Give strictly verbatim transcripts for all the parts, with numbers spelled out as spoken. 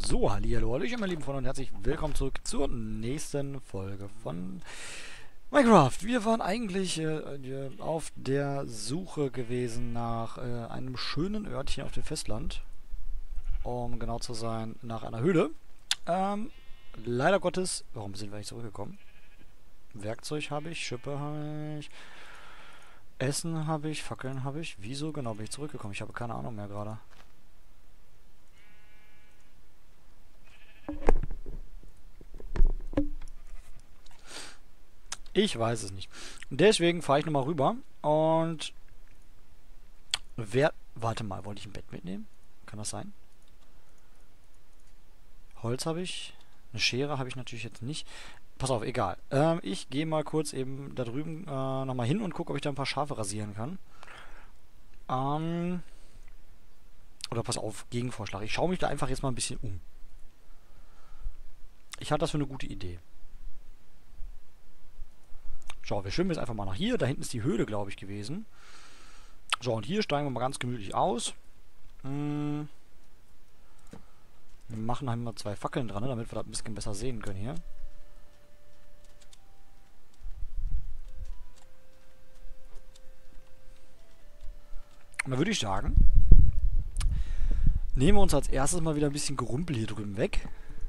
So, hallihallo, hallöchen, meine lieben Freunde und herzlich willkommen zurück zur nächsten Folge von Minecraft. Wir waren eigentlich äh, auf der Suche gewesen nach äh, einem schönen Örtchen auf dem Festland. Um genau zu sein, nach einer Höhle. Ähm, leider Gottes, warum sind wir nicht zurückgekommen? Werkzeug habe ich, Schippe habe ich, Essen habe ich, Fackeln habe ich. Wieso genau bin ich zurückgekommen? Ich habe keine Ahnung mehr gerade. Ich weiß es nicht. Deswegen fahre ich nochmal rüber und wer... Warte mal, wollte ich ein Bett mitnehmen? Kann das sein? Holz habe ich. Eine Schere habe ich natürlich jetzt nicht. Pass auf, egal. Ähm, ich gehe mal kurz eben da drüben äh, nochmal hin und gucke, ob ich da ein paar Schafe rasieren kann. Ähm... Oder pass auf, Gegenvorschlag. Ich schaue mich da einfach jetzt mal ein bisschen um. Ich halte das für eine gute Idee. So, wir schwimmen jetzt einfach mal nach hier. Da hinten ist die Höhle, glaube ich, gewesen. So, und hier steigen wir mal ganz gemütlich aus. Hm. Wir machen halt mal zwei Fackeln dran, ne, damit wir das ein bisschen besser sehen können hier. Und dann würde ich sagen, nehmen wir uns als erstes mal wieder ein bisschen Gerumpel hier drüben weg.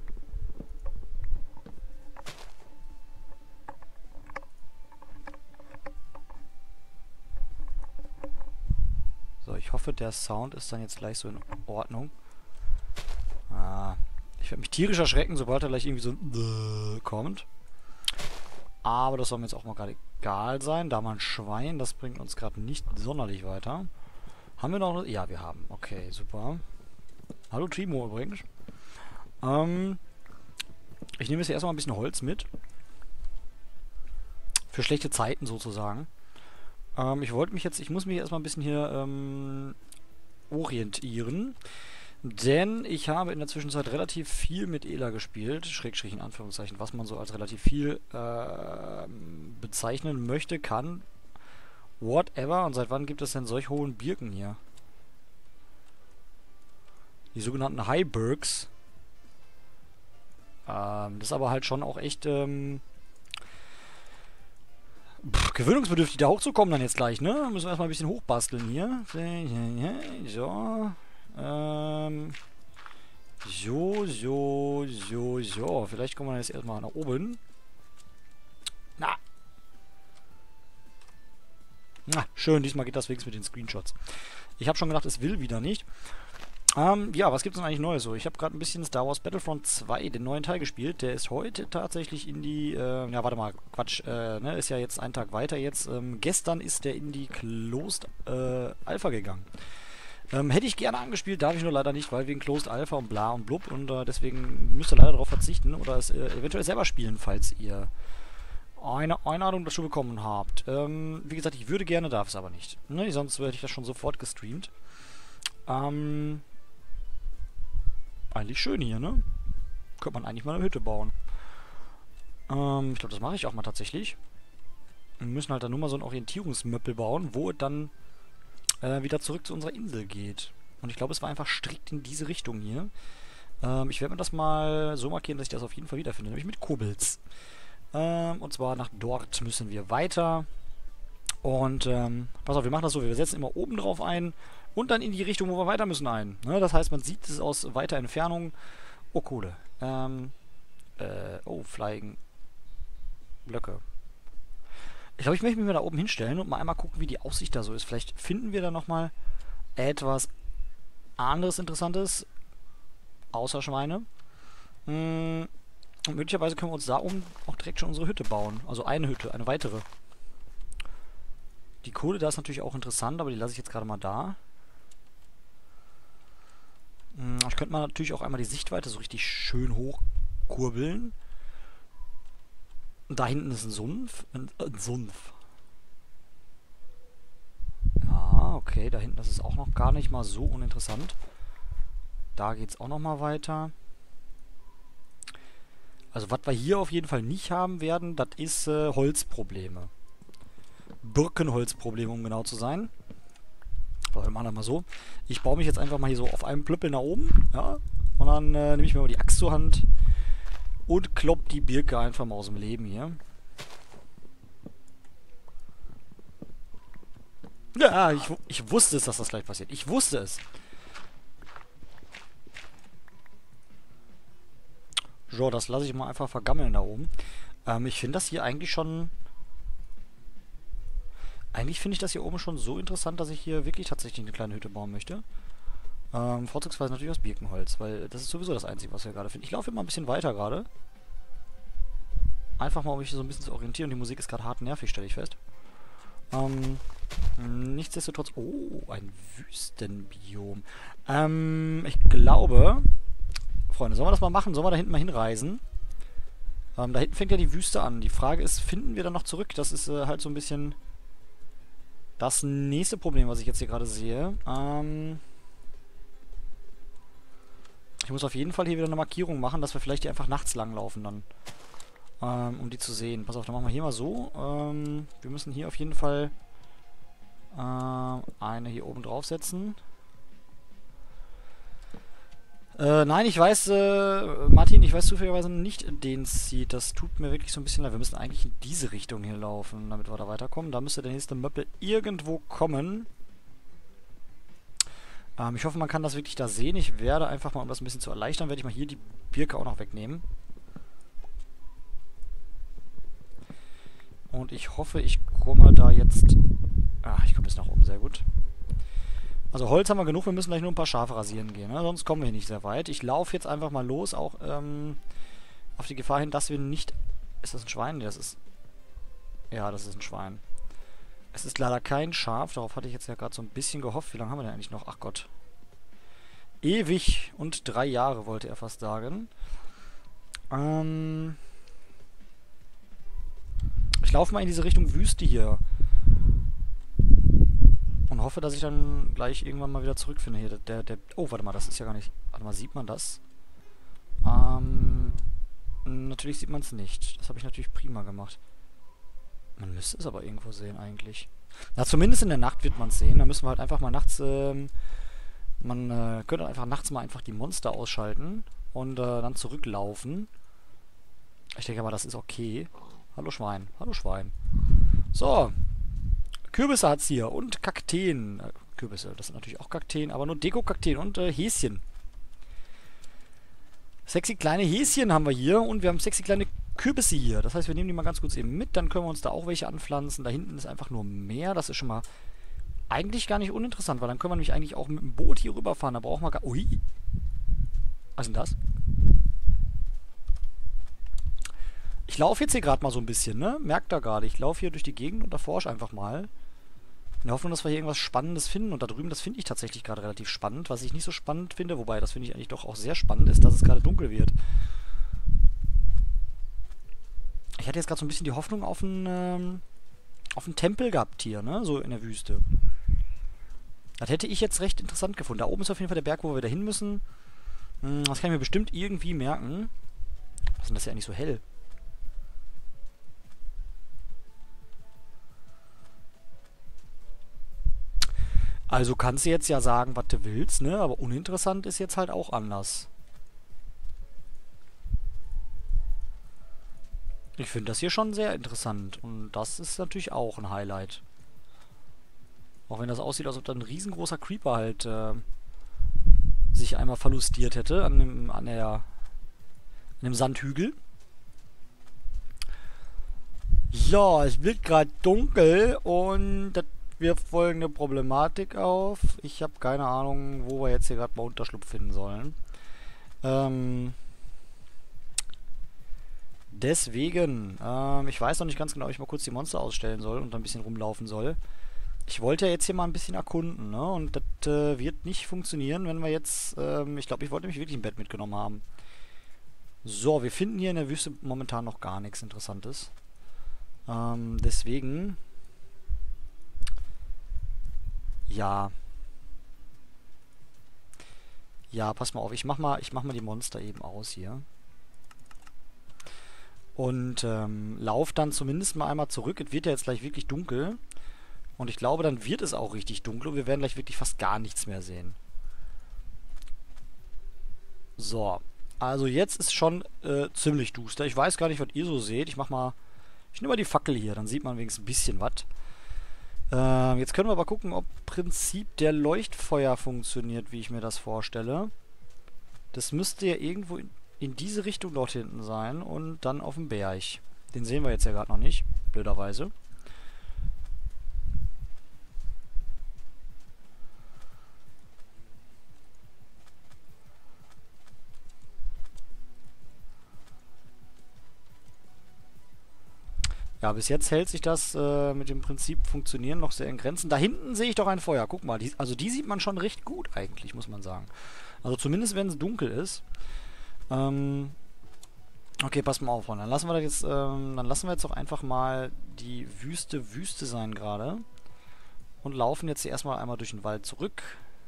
So, ich hoffe, der Sound ist dann jetzt gleich so in Ordnung. Ah, ich werde mich tierisch erschrecken, sobald er gleich irgendwie so ein kommt. Aber das soll mir jetzt auch mal gerade egal sein. Da mal ein Schwein, das bringt uns gerade nicht sonderlich weiter. Haben wir noch... Ja, wir haben. Okay, super. Hallo Timo übrigens. Ähm, ich nehme jetzt hier erstmal ein bisschen Holz mit. Für schlechte Zeiten sozusagen. Ähm, ich wollte mich jetzt... Ich muss mich erstmal ein bisschen hier ähm, orientieren. Denn ich habe in der Zwischenzeit relativ viel mit Ela gespielt, Schrägstrich in Anführungszeichen, was man so als relativ viel äh, bezeichnen möchte, kann, whatever. Und seit wann gibt es denn solch hohen Birken hier? Die sogenannten Highbergs. Ähm, das ist aber halt schon auch echt ähm, pff, gewöhnungsbedürftig, da hochzukommen dann jetzt gleich, ne? Da müssen wir erstmal ein bisschen hochbasteln hier. So. Ähm, so, so, so, so. Vielleicht kommen wir jetzt erstmal nach oben. Na. Na, schön. Diesmal geht das wenigstens mit den Screenshots. Ich habe schon gedacht, es will wieder nicht. Ähm, ja, was gibt es denn eigentlich Neues so? Ich habe gerade ein bisschen Star Wars Battlefront zwei, den neuen Teil gespielt. Der ist heute tatsächlich in die, äh, ja, warte mal, Quatsch, äh, ne, ist ja jetzt einen Tag weiter jetzt. Ähm, gestern ist der in die Closed äh, Alpha gegangen. Ähm, hätte ich gerne angespielt, darf ich nur leider nicht, weil wegen Closed Alpha und bla und blub und äh, deswegen müsst ihr leider darauf verzichten oder es äh, eventuell selber spielen, falls ihr eine Einladung dazu bekommen habt. Ähm, wie gesagt, ich würde gerne, darf es aber nicht. Ne, sonst hätte ich das schon sofort gestreamt. Ähm, eigentlich schön hier, ne? Könnte man eigentlich mal eine Hütte bauen. Ähm, ich glaube, das mache ich auch mal tatsächlich. Wir müssen halt dann nur mal so ein Orientierungsmöppel bauen, wo es dann Äh, wieder zurück zu unserer Insel geht. Und ich glaube, es war einfach strikt in diese Richtung hier. Ähm, ich werde mir das mal so markieren, dass ich das auf jeden Fall wiederfinde. Nämlich mit Kobels. Ähm, und zwar nach dort müssen wir weiter. Und, ähm, pass auf, wir machen das so. Wir setzen immer oben drauf ein und dann in die Richtung, wo wir weiter müssen ein. Ne? Das heißt, man sieht es aus weiter Entfernung. Oh, Kohle. Ähm, äh, oh, Flying Blöcke. Ich glaube, ich möchte mich mal da oben hinstellen und mal einmal gucken, wie die Aussicht da so ist. Vielleicht finden wir da nochmal etwas anderes Interessantes. Außer Schweine. Und möglicherweise können wir uns da oben auch direkt schon unsere Hütte bauen. Also eine Hütte, eine weitere. Die Kohle da ist natürlich auch interessant, aber die lasse ich jetzt gerade mal da. Ich könnte mal natürlich auch einmal die Sichtweite so richtig schön hochkurbeln. Und da hinten ist ein Sumpf. Ein, ein Sumpf. Ja, okay, da hinten, das ist auch noch gar nicht mal so uninteressant. Da geht es auch noch mal weiter. Also, was wir hier auf jeden Fall nicht haben werden, das ist äh, Holzprobleme. Birkenholzprobleme, um genau zu sein. Aber wir machen das mal so. Ich baue mich jetzt einfach mal hier so auf einem Plüppel nach oben. Ja. Und dann äh, nehme ich mir mal die Axt zur Hand und klopp die Birke einfach mal aus dem Leben hier. Ja, ich, ich wusste es, dass das gleich passiert. Ich wusste es. So, das lasse ich mal einfach vergammeln da oben. Ähm, ich finde das hier eigentlich schon... Eigentlich finde ich das hier oben schon so interessant, dass ich hier wirklich tatsächlich eine kleine Hütte bauen möchte. Ähm, vorzugsweise natürlich aus Birkenholz, weil das ist sowieso das Einzige, was wir gerade finden. Ich laufe immer ein bisschen weiter gerade. Einfach mal, um mich so ein bisschen zu orientieren. Die Musik ist gerade hart nervig, stelle ich fest. Ähm, nichtsdestotrotz... Oh, ein Wüstenbiom. Ähm, ich glaube... Freunde, sollen wir das mal machen? Sollen wir da hinten mal hinreisen? Ähm, da hinten fängt ja die Wüste an. Die Frage ist, finden wir dann noch zurück? Das ist äh, halt so ein bisschen das nächste Problem, was ich jetzt hier gerade sehe. Ähm... Ich muss auf jeden Fall hier wieder eine Markierung machen, dass wir vielleicht hier einfach nachts langlaufen dann. Ähm, um die zu sehen. Pass auf, dann machen wir hier mal so. Ähm, wir müssen hier auf jeden Fall äh, eine hier oben draufsetzen. Äh, nein, ich weiß, äh, Martin, ich weiß zufälligerweise nicht den Seed. Das tut mir wirklich so ein bisschen leid. Wir müssen eigentlich in diese Richtung hier laufen, damit wir da weiterkommen. Da müsste der nächste Möppel irgendwo kommen. Ähm, ich hoffe, man kann das wirklich da sehen. Ich werde einfach mal, um das ein bisschen zu erleichtern, werde ich mal hier die Birke auch noch wegnehmen. Und ich hoffe, ich komme da jetzt... Ah, ich komme jetzt nach oben, sehr gut. Also Holz haben wir genug, wir müssen gleich nur ein paar Schafe rasieren gehen, ne? Sonst kommen wir hier nicht sehr weit. Ich laufe jetzt einfach mal los, auch ähm, auf die Gefahr hin, dass wir nicht... Ist das ein Schwein? Nee, das ist... Ja, das ist ein Schwein. Es ist leider kein Schaf, darauf hatte ich jetzt ja gerade so ein bisschen gehofft. Wie lange haben wir denn eigentlich noch? Ach Gott. Ewig und drei Jahre, wollte er fast sagen. Ähm... Ich laufe mal in diese Richtung Wüste hier. Und hoffe, dass ich dann gleich irgendwann mal wieder zurückfinde hier. Der, der, oh, warte mal, das ist ja gar nicht... Warte mal, sieht man das? Ähm... Natürlich sieht man es nicht. Das habe ich natürlich prima gemacht. Man müsste es aber irgendwo sehen eigentlich. Na, zumindest in der Nacht wird man es sehen. Da müssen wir halt einfach mal nachts... Ähm, man äh, könnte einfach nachts mal einfach die Monster ausschalten. Und äh, dann zurücklaufen. Ich denke aber, das ist okay. Hallo Schwein. Hallo Schwein. So. Kürbisse hat's hier. Und Kakteen. Äh, Kürbisse, das sind natürlich auch Kakteen, aber nur Deko-Kakteen und äh, Häschen. Sexy kleine Häschen haben wir hier und wir haben sexy kleine Kürbisse hier. Das heißt, wir nehmen die mal ganz kurz eben mit, dann können wir uns da auch welche anpflanzen. Da hinten ist einfach nur Meer, das ist schon mal eigentlich gar nicht uninteressant, weil dann können wir nämlich eigentlich auch mit dem Boot hier rüberfahren. Da brauchen wir gar... Ui. Was ist denn das? Ich laufe jetzt hier gerade mal so ein bisschen, ne? Merkt da gerade. Ich laufe hier durch die Gegend und erforsche einfach mal. In der Hoffnung, dass wir hier irgendwas Spannendes finden. Und da drüben, das finde ich tatsächlich gerade relativ spannend. Was ich nicht so spannend finde, wobei, das finde ich eigentlich doch auch sehr spannend, ist, dass es gerade dunkel wird. Ich hatte jetzt gerade so ein bisschen die Hoffnung auf einen, ähm, auf einen Tempel gehabt hier, ne? So in der Wüste. Das hätte ich jetzt recht interessant gefunden. Da oben ist auf jeden Fall der Berg, wo wir da hin müssen. Hm, das kann ich mir bestimmt irgendwie merken. Was ist denn das ja eigentlich so hell? Also kannst du jetzt ja sagen, was du willst, ne? Aber uninteressant ist jetzt halt auch anders. Ich finde das hier schon sehr interessant. Und das ist natürlich auch ein Highlight. Auch wenn das aussieht, als ob da ein riesengroßer Creeper halt äh, sich einmal verlustiert hätte an dem, an der, an dem Sandhügel. Ja, es wird gerade dunkel und das wirft folgende Problematik auf. Ich habe keine Ahnung, wo wir jetzt hier gerade mal Unterschlupf finden sollen. Ähm... Deswegen, ähm, ich weiß noch nicht ganz genau, ob ich mal kurz die Monster ausstellen soll und ein bisschen rumlaufen soll. Ich wollte ja jetzt hier mal ein bisschen erkunden, ne? Und das äh, wird nicht funktionieren, wenn wir jetzt, ähm, ich glaube, ich wollte nämlich wirklich ein Bett mitgenommen haben. So, wir finden hier in der Wüste momentan noch gar nichts Interessantes. Ähm, deswegen... Ja. Ja, pass mal auf, ich mach mal, ich mach mal die Monster eben aus hier. Und ähm, lauf dann zumindest mal einmal zurück. Es wird ja jetzt gleich wirklich dunkel. Und ich glaube, dann wird es auch richtig dunkel und wir werden gleich wirklich fast gar nichts mehr sehen. So. Also jetzt ist schon äh, ziemlich duster. Ich weiß gar nicht, was ihr so seht. Ich mach mal... Ich nehme mal die Fackel hier, dann sieht man wenigstens ein bisschen was. Ähm, jetzt können wir aber gucken, ob im Prinzip der Leuchtfeuer funktioniert, wie ich mir das vorstelle. Das müsste ja irgendwo in, in diese Richtung dort hinten sein und dann auf dem Berg. Den sehen wir jetzt ja gerade noch nicht, blöderweise. Ja, bis jetzt hält sich das äh, mit dem Prinzip Funktionieren noch sehr in Grenzen. Da hinten sehe ich doch ein Feuer. Guck mal, die, also die sieht man schon recht gut eigentlich, muss man sagen. Also zumindest, wenn es dunkel ist. Ähm, okay, pass mal auf, Freunde. Dann lassen wir das jetzt, ähm, dann lassen wir jetzt doch einfach mal die Wüste Wüste sein gerade. Und laufen jetzt hier erstmal einmal durch den Wald zurück.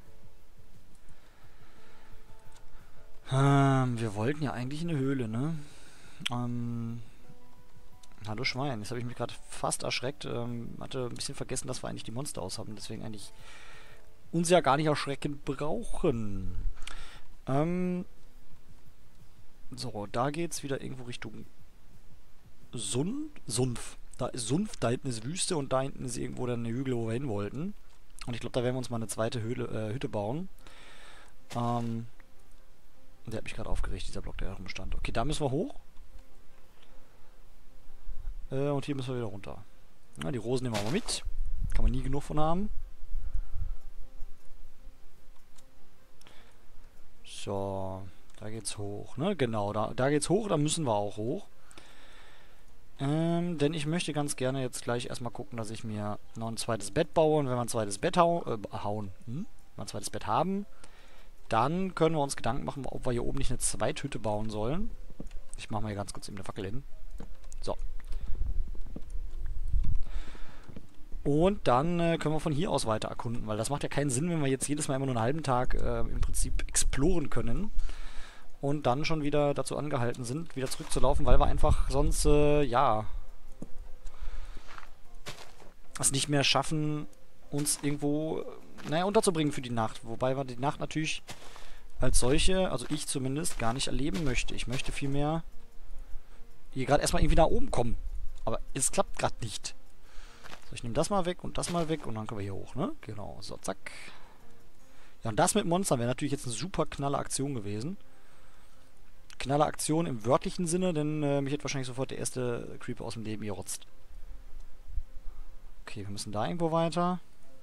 Ähm, wir wollten ja eigentlich in eine Höhle, ne? Ähm... Hallo Schwein, jetzt habe ich mich gerade fast erschreckt. Ähm, hatte ein bisschen vergessen, dass wir eigentlich die Monster aus haben. Deswegen eigentlich uns ja gar nicht erschreckend brauchen. Ähm, so, da geht's wieder irgendwo Richtung Sun Sumpf. Da ist Sumpf, da hinten ist Wüste und da hinten ist irgendwo dann eine Hügel, wo wir hin wollten. Und ich glaube, da werden wir uns mal eine zweite Höhle, äh, Hütte bauen. Ähm, der hat mich gerade aufgeregt, dieser Block, der da rumstand. Okay, da müssen wir hoch. Äh, und hier müssen wir wieder runter. Ja, die Rosen nehmen wir mal mit. Kann man nie genug von haben. So, da geht's hoch, ne? Genau, da, da geht's hoch, da müssen wir auch hoch. Ähm, denn ich möchte ganz gerne jetzt gleich erstmal gucken, dass ich mir noch ein zweites Bett baue. Und wenn wir ein zweites Bett hau äh, hauen, hm? Wenn wir ein zweites Bett haben, dann können wir uns Gedanken machen, ob wir hier oben nicht eine Zweithütte bauen sollen. Ich mache mal hier ganz kurz eben eine Fackel hin. So. Und dann äh, können wir von hier aus weiter erkunden, weil das macht ja keinen Sinn, wenn wir jetzt jedes Mal immer nur einen halben Tag äh, im Prinzip exploren können und dann schon wieder dazu angehalten sind, wieder zurückzulaufen, weil wir einfach sonst, äh, ja, es nicht mehr schaffen, uns irgendwo, äh, naja, unterzubringen für die Nacht. Wobei wir die Nacht natürlich als solche, also ich zumindest, gar nicht erleben möchte. Ich möchte vielmehr hier gerade erstmal irgendwie nach oben kommen. Aber es klappt gerade nicht. So, ich nehme das mal weg und das mal weg und dann können wir hier hoch, ne? Genau, so, zack. Ja, und das mit Monstern wäre natürlich jetzt eine super knalle Aktion gewesen. Knalle Aktion im wörtlichen Sinne, denn äh, mich hätte wahrscheinlich sofort der erste Creeper aus dem Leben gerotzt. Okay, wir müssen da irgendwo weiter.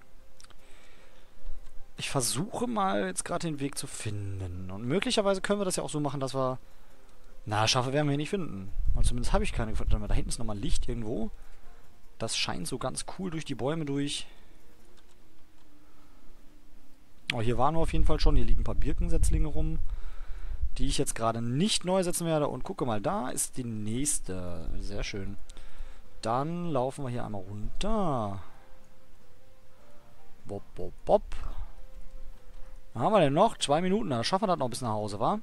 Ich versuche mal jetzt gerade den Weg zu finden. Und möglicherweise können wir das ja auch so machen, dass wir... Na, Schafe werden wir hier nicht finden. Und zumindest habe ich keine gefunden. Da hinten ist nochmal Licht irgendwo. Das scheint so ganz cool durch die Bäume durch. Oh, hier waren wir auf jeden Fall schon. Hier liegen ein paar Birkensetzlinge rum, die ich jetzt gerade nicht neu setzen werde. Und gucke mal, da ist die nächste. Sehr schön. Dann laufen wir hier einmal runter. Bob, bob, bob. Was haben wir denn noch? Zwei Minuten. Da schaffen wir das noch bis nach Hause, wa?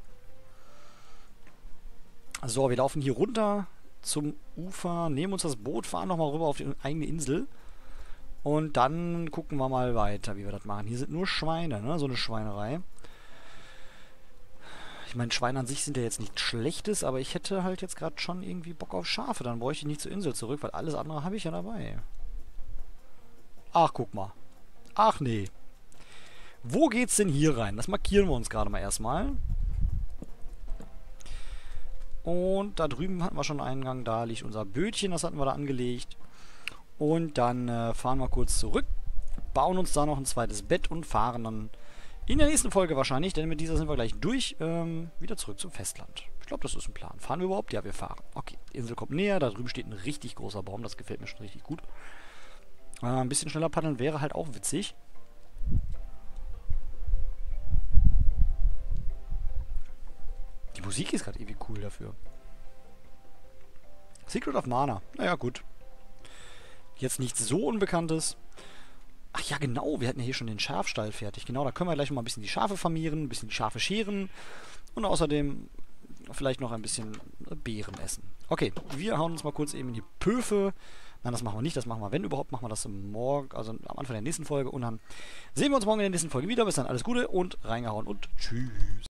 So, wir laufen hier runter zum Ufer, nehmen uns das Boot, fahren nochmal rüber auf die eigene Insel. Und dann gucken wir mal weiter, wie wir das machen. Hier sind nur Schweine, ne? So eine Schweinerei. Ich meine, Schweine an sich sind ja jetzt nichts Schlechtes, aber ich hätte halt jetzt gerade schon irgendwie Bock auf Schafe. Dann bräuchte ich nicht zur Insel zurück, weil alles andere habe ich ja dabei. Ach, guck mal. Ach, nee. Wo geht's denn hier rein? Das markieren wir uns gerade mal erstmal. Und da drüben hatten wir schon einen Eingang. Da liegt unser Bötchen, das hatten wir da angelegt. Und dann äh, fahren wir kurz zurück, bauen uns da noch ein zweites Bett und fahren dann in der nächsten Folge wahrscheinlich, denn mit dieser sind wir gleich durch, ähm, wieder zurück zum Festland. Ich glaube, das ist ein Plan. Fahren wir überhaupt? Ja, wir fahren. Okay, die Insel kommt näher. Da drüben steht ein richtig großer Baum. Das gefällt mir schon richtig gut. Äh, ein bisschen schneller paddeln wäre halt auch witzig. Die Musik ist gerade irgendwie cool dafür. Secret of Mana. Naja, gut. Jetzt nichts so Unbekanntes. Ach ja, genau. Wir hatten ja hier schon den Schafstall fertig. Genau, da können wir gleich mal ein bisschen die Schafe vermehren, ein bisschen die Schafe scheren. Und außerdem vielleicht noch ein bisschen Beeren essen. Okay, wir hauen uns mal kurz eben in die Pöfe. Nein, das machen wir nicht. Das machen wir, wenn überhaupt, machen wir das morgen, also am Anfang der nächsten Folge. Und dann sehen wir uns morgen in der nächsten Folge wieder. Bis dann, alles Gute und reingehauen und tschüss.